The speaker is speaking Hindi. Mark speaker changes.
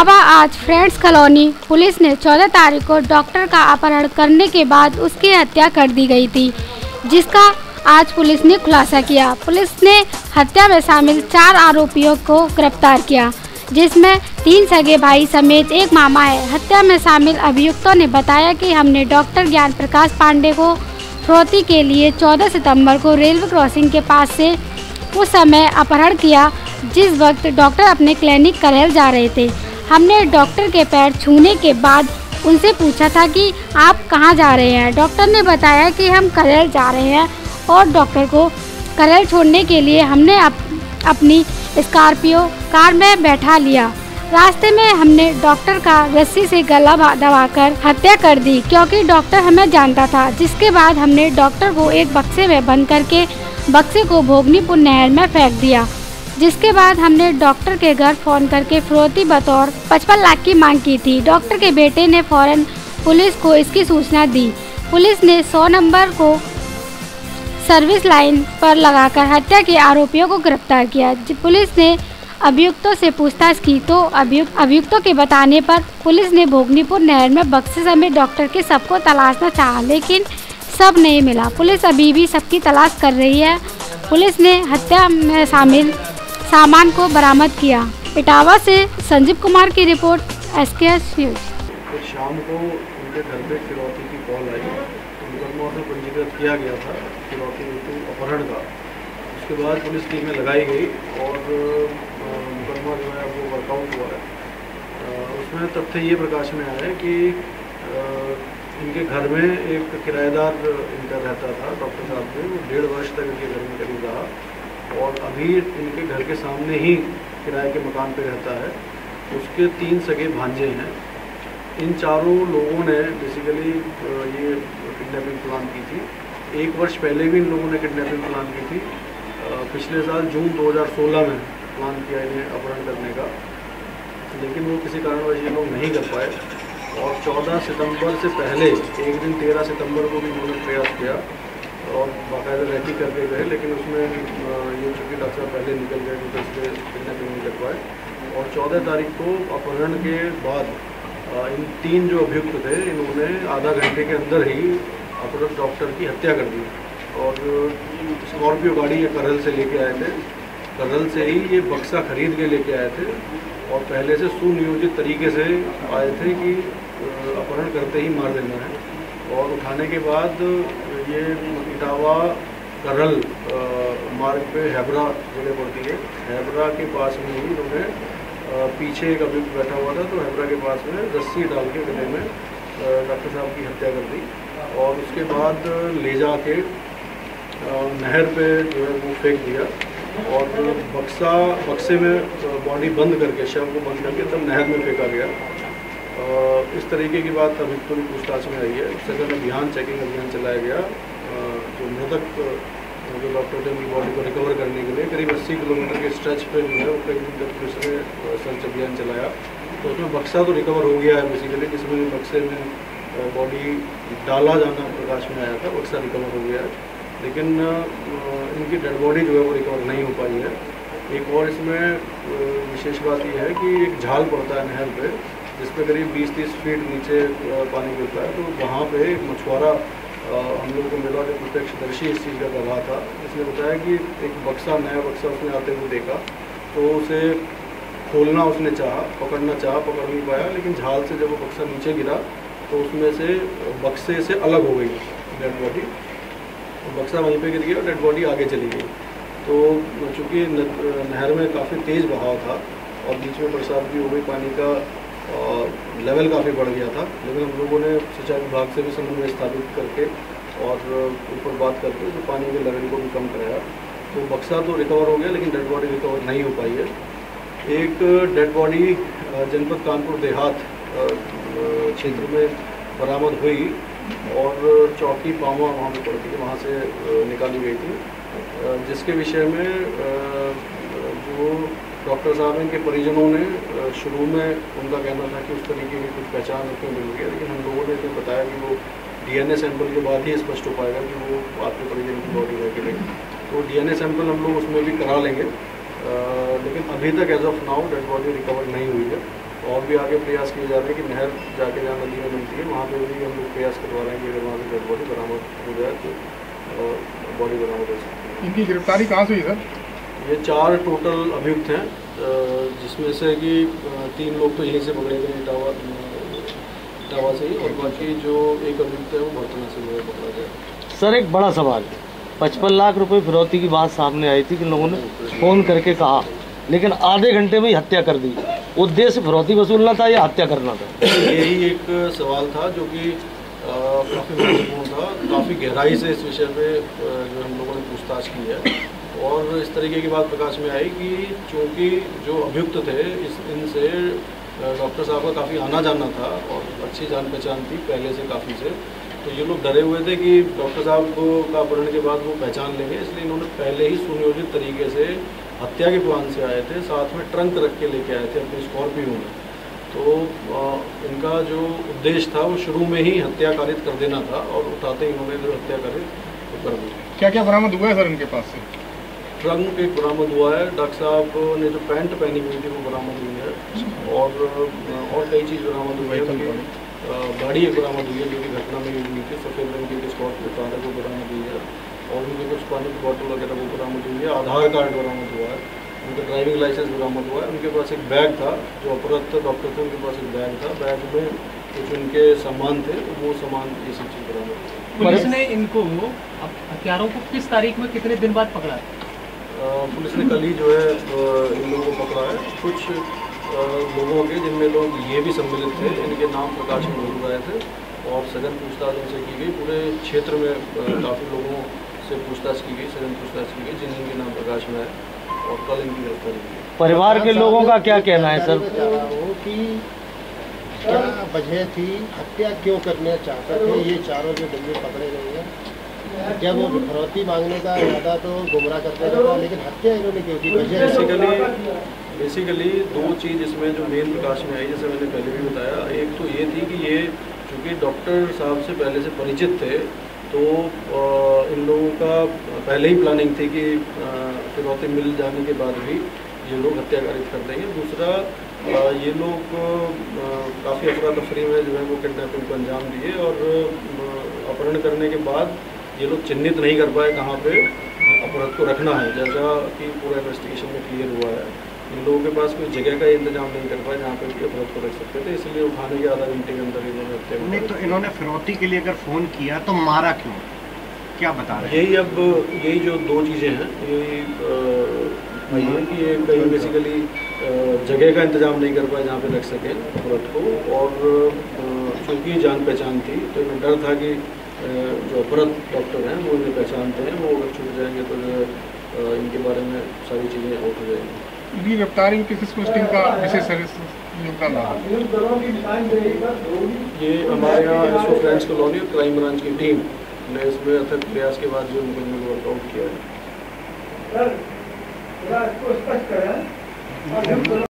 Speaker 1: इटावा आज फ्रेंड्स कॉलोनी पुलिस ने 14 तारीख को डॉक्टर का अपहरण करने के बाद उसकी हत्या कर दी गई थी, जिसका आज पुलिस ने खुलासा किया। पुलिस ने हत्या में शामिल 4 आरोपियों को गिरफ्तार किया, जिसमें 3 सगे भाई समेत एक मामा है। हत्या में शामिल अभियुक्तों ने बताया कि हमने डॉक्टर ज्ञान प्रकाश पांडे को फिरौती के लिए 14 सितंबर को रेलवे क्रॉसिंग के पास से उस समय अपहरण किया, जिस वक्त डॉक्टर अपने क्लिनिक करेल जा रहे थे। हमने डॉक्टर के पैर छूने के बाद उनसे पूछा था कि आप कहां जा रहे हैं। डॉक्टर ने बताया कि हम करेल जा रहे हैं और डॉक्टर को करेल छोड़ने के लिए हमने अपनी स्कॉर्पियो कार में बैठा लिया। रास्ते में हमने डॉक्टर का रस्सी से गला दबाकर हत्या कर दी, क्योंकि डॉक्टर हमें जानता था। जिसके बाद हमने डॉक्टर को एक बक्से में बंद करके बक्से को भोगनीपुर नहर में फेंक दिया। जिसके बाद हमने डॉक्टर के घर फोन करके फिरौती बतौर 55 लाख की मांग की थी। डॉक्टर के बेटे ने फौरन पुलिस को इसकी सूचना दी। पुलिस ने 100 नंबर को सर्विस लाइन पर लगाकर हत्या के आरोपियों को गिरफ्तार किया। पुलिस ने अभियुक्तों से पूछताछ की तो अभियुक्तों के बताने पर पुलिस ने भोगनीपुर नहर में बक्से समेत डॉक्टर के शव को तलाशना चाहा, लेकिन शव नहीं मिला। पुलिस अभी भी सबकी तलाश कर रही है। पुलिस ने हत्या में शामिल सामान को बरामद किया। इटावा से संजीव कुमार की रिपोर्ट, SKS न्यूज।
Speaker 2: तो शाम को उनके घर पे फिरौती की कॉल आई, मुकदमा में पंजीकृत किया गया था फिरौती हेतु अपहरण का। उसके बाद पुलिस टीमें लगाई गई और मुकदमा जो है वो वर्कआउट हुआ है। उसमें तथ्य ये प्रकाश में आया है कि इनके घर में एक किराएदार इनका रहता था, डॉक्टर साहब ने, वो 1.5 वर्ष तक इनके घर में करीब रहा और अभी इनके घर के सामने ही किराए के मकान पे रहता है। उसके 3 सगे भांजे हैं। इन चारों लोगों ने बेसिकली ये किडनैपिंग प्लान की थी। 1 वर्ष पहले भी इन लोगों ने किडनैपिंग प्लान की थी। पिछले साल जून 2016 में प्लान किया इन्हें अपहरण करने का, लेकिन वो किसी कारणवश ये लोग नहीं कर पाए और 14 सितंबर से पहले एक दिन 13 सितंबर को भी इन्होंने प्रयास किया और बाकायदा रेकी करके गए, लेकिन उसमें ये चूँकि डॉक्टर साहब पहले निकल गए तो इसलिए किडनैपिंग नहीं कर पाए। और 14 तारीख को अपहरण के बाद इन 3 जो अभियुक्त थे, इन्होंने आधा घंटे के अंदर ही अपहृत डॉक्टर की हत्या कर दी और स्कॉर्पियो गाड़ी ये करहल से लेके आए थे। करहल से ही ये बक्सा खरीद के लेके आए थे और पहले से सुनियोजित तरीके से आए थे कि अपहरण करते ही मार देना है। और उठाने के बाद ये इटावा करहल मार्ग पे हैबरा जगह पड़ती है, हैबरा के पास में ही इन्होंने पीछे एक अभियुक्त बैठा हुआ था, तो हैबरा के पास में रस्सी डाल के गले में डॉक्टर साहब की हत्या कर दी और उसके बाद ले जा के नहर पे जो है वो फेंक दिया और बक्से में बॉडी बंद करके, शव को बंद करके तब नहर में फेंका गया। इस तरीके की बात अभियुक्तों की पूछताछ में आई है। सघन अभियान, चेकिंग अभियान चलाया गया। जो मृतक जो डॉक्टर थे उनकी बॉडी को रिकवर करने के लिए करीब 80 किलोमीटर के स्ट्रेच पे जो है वो पुलिस ने सर्च अभियान चलाया। तो उसमें बक्सा तो रिकवर हो गया है बेसिकली, जिसमें बक्से में बॉडी डाला जाना प्रकाश में आया था, बक्सा रिकवर हो गया है, लेकिन इनकी डेड बॉडी जो है वो रिकवर नहीं हो पाई है। एक और इसमें विशेष बात यह है कि एक झाल पड़ता है नहर पे, जिस पे करीब 20-30 फीट नीचे पानी गिरता है। तो वहाँ पे एक मछुआरा हम लोगों को मिला, जो प्रत्यक्षदर्शी इस चीज़ का गवाह था। इसने बताया कि एक बक्सा, नया बक्सा उसने आते हुए देखा, तो उसे खोलना उसने चाहा, पकड़ना चाहा, पकड़ नहीं पाया, लेकिन झाल से जब वो बक्सा नीचे गिरा तो उसमें से बक्से से अलग हो गई डेड बॉडी। तो बक्सा वहीं पे गिर गया और डेड बॉडी आगे चली गई। तो चूँकि नहर में काफ़ी तेज़ बहाव था और बीच में बरसात भी हो गई, पानी का लेवल काफ़ी बढ़ गया था, लेकिन हम लोगों ने सिंचाई विभाग से भी समन्वय स्थापित करके और ऊपर बात करके जो पानी के लेवल को भी कम कराया। तो बक्सा तो रिकवर हो गया, लेकिन डेड बॉडी रिकवर नहीं हो पाई है। एक डेड बॉडी जनपद कानपुर देहात क्षेत्र में बरामद हुई और चौकी पामा वहाँ पर पड़ती है, वहाँ से निकाली गई थी, जिसके विषय में जो डॉक्टर साहब इनके परिजनों ने शुरू में उनका कहना था कि उस तरीके की कुछ पहचान उसमें मिल गई, लेकिन हम लोगों ने इन्हें बताया कि वो DNA सैंपल के बाद ही स्पष्ट हो पाएगा कि वो आपके परिजन की बॉडी है कि नहीं। तो DNA सैंपल हम लोग उसमें भी करा लेंगे, लेकिन अभी तक as of now dead body recover नहीं हुई है और अब भी आगे प्रयास किए जा रहे हैं कि नहर जाके जहाँ नदी में मिलती है वहाँ पे भी हम लोग प्रयास करवा रहे हैं कि अगर वहाँ से डेड बॉडी बरामद हो जाए तो बॉडी बरामद हो सकती है।
Speaker 3: इनकी गिरफ्तारी कहाँ से हुई सर?
Speaker 2: ये 4 टोटल अभियुक्त हैं, जिसमें से कि 3 लोग तो यहीं से पकड़े गए इटावा से ही, और बाकी जो एक अभियुक्त है वो बर्तना से जो है पकड़ा गया।
Speaker 4: सर एक बड़ा सवाल, 55 लाख रुपए फिरौती की बात सामने आई थी कि लोगों ने फोन करके कहा, लेकिन आधे घंटे में ही हत्या कर दी। उद्देश्य फिरौती वसूलना था या हत्या करना था?
Speaker 2: यही एक सवाल था जो कि काफ़ी महत्वपूर्ण था। काफ़ी गहराई से इस विषय पे जो हम लोगों ने पूछताछ की है और इस तरीके की बात प्रकाश में आई कि चूँकि जो अभियुक्त थे इनसे डॉक्टर साहब का काफ़ी आना जाना था और अच्छी जान पहचान थी पहले से काफ़ी से, तो ये लोग डरे हुए थे कि डॉक्टर साहब का पढ़ने के बाद वो पहचान लेंगे, इसलिए इन्होंने पहले ही सुनियोजित तरीके से हत्या के प्लान से आए थे, साथ में ट्रंक रख के लेके आए थे अपनी स्कॉर्पियो में। तो इनका जो उद्देश्य था वो शुरू में ही हत्या कारित कर देना था और उठाते ही इन्होंने जो हत्या कारित कर दी।
Speaker 3: क्या क्या बरामद हुआ है सर इनके पास से?
Speaker 2: ट्रंक एक बरामद हुआ है, डॉक्टर साहब ने जो पैंट पहनी हुई थी वो बरामद हुई है और कई चीज़ बरामद हुई है। गाड़ी एक बरामद हुई है जो कि घटना में यूज हुई थी, सफ़ेद रंग की स्कॉर्पियो कार है वो बरामद हुई है, और उनके कुछ पानी की बोतल वगैरह वो बरामद हुई है। आधार कार्ड बरामद हुआ है, उनका ड्राइविंग लाइसेंस बरामद हुआ है। उनके पास एक बैग था, जो अपराध डॉक्टर थे उनके पास एक बैग था, बैग में कुछ उनके सामान थे, वो सामान ये सब चीज़ बरामद हुई।
Speaker 5: पुलिस ने इनको हत्यारों को किस तारीख में कितने दिन बाद पकड़ा?
Speaker 2: पुलिस ने कल ही जो है इन लोगों को पकड़ा है। कुछ लोगों के जिनमें लोग ये भी सम्मिलित थे, इनके नाम प्रकाश में हो रहे थे और सघन पूछताछ उनसे की गई। पूरे क्षेत्र में काफ़ी लोगों से पूछताछ की गई, सघन पूछताछ की गई, जिनके नाम प्रकाश में है और कल इनकी गिरफ्तारी हुई।
Speaker 4: परिवार के लोगों का क्या कहना है सर?
Speaker 6: कि क्या वजह थी, हत्या क्यों करना चाहते थे ये चारों जो बंदे पकड़े गए हैं? क्या वो फिरौती मांगने का इरादा तो गुमराह करते रहता, लेकिन हत्या इन्होंने क्यों की? वजह
Speaker 2: बेसिकली 2 चीज़ इसमें जो मेन प्रकाश में आई, जैसे मैंने पहले भी बताया, एक तो ये थी कि ये चूँकि डॉक्टर साहब से पहले से परिचित थे, तो इन लोगों का पहले ही प्लानिंग थी कि फिरौती मिल जाने के बाद भी ये लोग हत्या कारित कर देंगे। दूसरा, ये लोग काफ़ी अफरा तफरी में जो है वो किडनैपिंग को अंजाम दिए और अपहरण करने के बाद ये लोग चिन्हित नहीं कर पाए कहाँ पे अपराध को रखना है, जैसा कि पूरा इन्वेस्टिगेशन में क्लियर हुआ है। इन लोगों के पास कोई जगह का इंतजाम नहीं कर पाए जहाँ पे भी अपराध को रख सकते थे, इसलिए उठाने के आधा घंटे के अंदर इन्होंने हत्या
Speaker 6: नहीं, तो इन्होंने फिरौती के लिए अगर फ़ोन किया तो मारा क्यों, क्या बता रहे हैं?
Speaker 2: यही जो 2 चीज़ें हैं, यही है कि ये कहीं बेसिकली जगह का इंतजाम नहीं कर पाए जहाँ पे रख सकें अपराध को, और चूँकि जान पहचान थी तो इन्हें डर था कि जो अपराध डॉक्टर हैं वो इन्हें पहचानते हैं, वो अगर छूट जाएंगे तो जो इनके बारे में सारी चीज़ें आउट हो जाएंगी।
Speaker 3: इनकी गिरफ्तारी में किस पोस्टिंग का विशेष योगदान रहा?
Speaker 2: ये हमारे यहाँ एसओ फ्रेंड्स कॉलोनी और क्राइम ब्रांच की टीम ने इसमें अथक प्रयास के बाद जो मुकदमे को वर्कआउट किया है।